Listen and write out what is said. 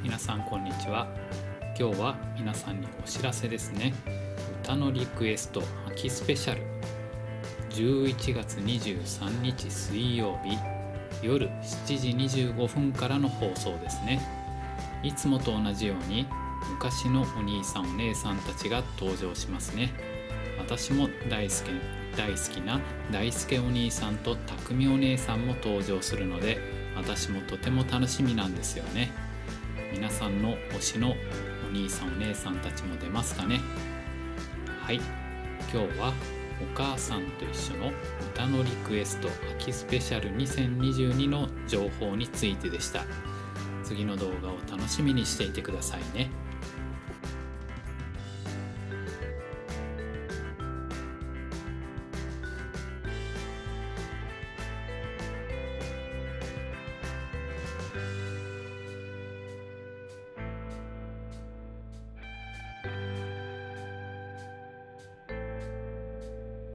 皆さんこんにちは。今日は皆さんにお知らせですね。歌のリクエスト秋スペシャル、11月23日水曜日夜7時25分からの放送ですね。いつもと同じように昔のお兄さんお姉さんたちが登場しますね。私も大好きな大輔お兄さんと匠お姉さんも登場するので、私もとても楽しみなんですよね。皆さんの推しのお兄さんお姉さんたちも出ますかね。はい、今日はお母さんと一緒の歌のリクエスト秋スペシャル2022の情報についてでした。次の動画を楽しみにしていてくださいね。